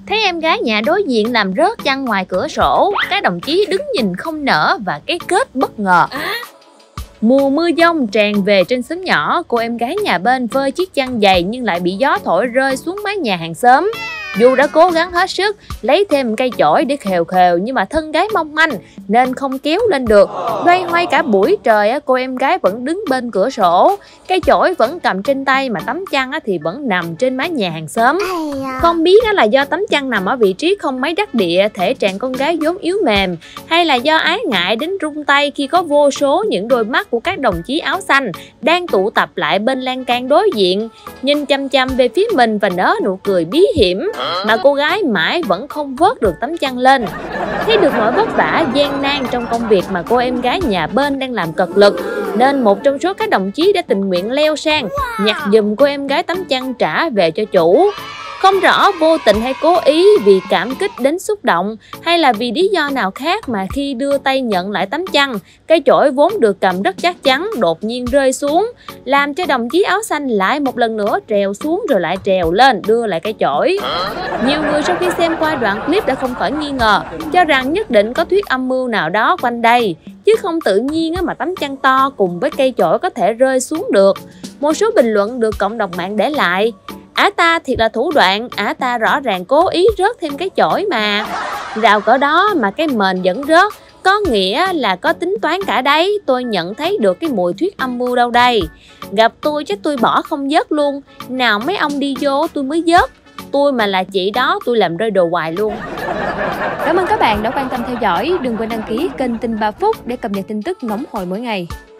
Thấy em gái nhà đối diện làm rớt chăn ngoài cửa sổ, các đồng chí đứng nhìn không nở và cái kết bất ngờ. Mùa mưa dông tràn về trên xóm nhỏ, cô em gái nhà bên phơi chiếc chăn dày nhưng lại bị gió thổi rơi xuống mái nhà hàng xóm. Dù đã cố gắng hết sức lấy thêm cây chổi để khều khều nhưng mà thân gái mong manh nên không kéo lên được. Loay hoay cả buổi trời, cô em gái vẫn đứng bên cửa sổ, cây chổi vẫn cầm trên tay mà tấm chăn thì vẫn nằm trên mái nhà hàng xóm. Không biết là do tấm chăn nằm ở vị trí không mấy đắc địa, thể trạng con gái vốn yếu mềm, hay là do ái ngại đến run tay khi có vô số những đôi mắt của các đồng chí áo xanh đang tụ tập lại bên lan can đối diện, nhìn chăm chăm về phía mình và nở nụ cười bí hiểm, mà cô gái mãi vẫn không vớt được tấm chăn lên. Thấy được nỗi vất vả gian nan trong công việc mà cô em gái nhà bên đang làm cật lực, nên một trong số các đồng chí đã tình nguyện leo sang nhặt giùm cô em gái tấm chăn trả về cho chủ. Không rõ vô tình hay cố ý, vì cảm kích đến xúc động, hay là vì lý do nào khác mà khi đưa tay nhận lại tấm chăn, cây chổi vốn được cầm rất chắc chắn đột nhiên rơi xuống, làm cho đồng chí áo xanh lại một lần nữa trèo xuống rồi lại trèo lên đưa lại cây chổi. Nhiều người sau khi xem qua đoạn clip đã không khỏi nghi ngờ, cho rằng nhất định có thuyết âm mưu nào đó quanh đây, chứ không tự nhiên mà tấm chăn to cùng với cây chổi có thể rơi xuống được. Một số bình luận được cộng đồng mạng để lại: ả ta thiệt là thủ đoạn, ả ta rõ ràng cố ý rớt thêm cái chổi mà. Rào cỡ đó mà cái mền vẫn rớt, có nghĩa là có tính toán cả đấy. Tôi nhận thấy được cái mùi thuyết âm mưu đâu đây. Gặp tôi chắc tôi bỏ không vớt luôn. Nào mấy ông đi vô tôi mới vớt. Tôi mà là chị đó tôi làm rơi đồ hoài luôn. Cảm ơn các bạn đã quan tâm theo dõi. Đừng quên đăng ký kênh Tin 3 Phút để cập nhật tin tức nóng hổi mỗi ngày.